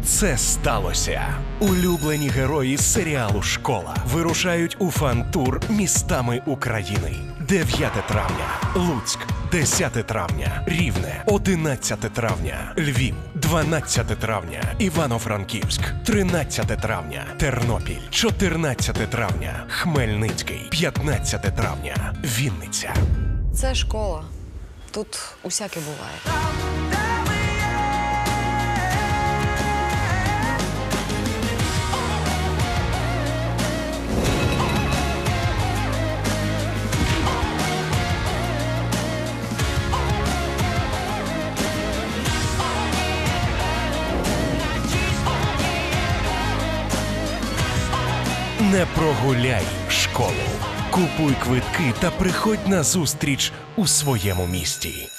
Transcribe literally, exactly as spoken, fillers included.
Це сталося. Улюблені герої серіалу «Школа» вирушають у фан-тур містами України. дев'яте травня – Луцьк, десяте травня – Рівне, одинадцяте травня – Львів, дванадцяте травня – Івано-Франківськ, тринадцяте травня – Тернопіль, чотирнадцяте травня – Хмельницький, п'ятнадцяте травня – Вінниця. Це школа. Тут усяке буває. Не прогуляй школу. Купуй квитки та приходь на зустріч у своєму місті.